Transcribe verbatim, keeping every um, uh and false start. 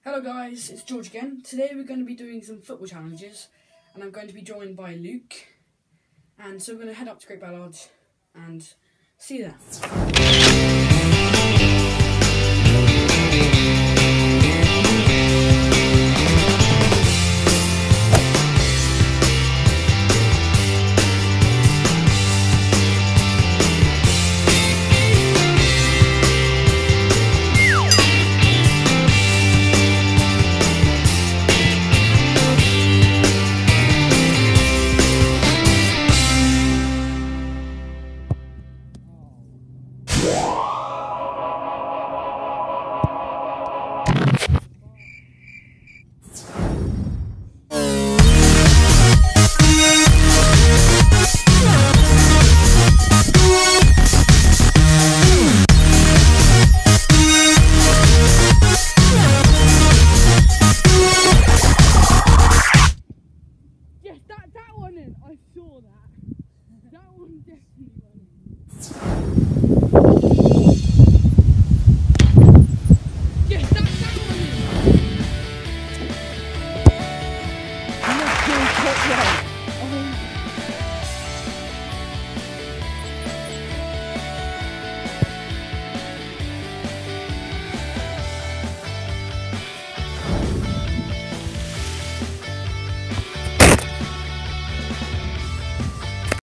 Hello guys, it's George again. Today we're going to be doing some football challenges and I'm going to be joined by Luke. And so we're going to head up to Great Ballard and see you there. Yes, that, that one in. I saw that. That one definitely went in. Yes, that, that one in. Top right.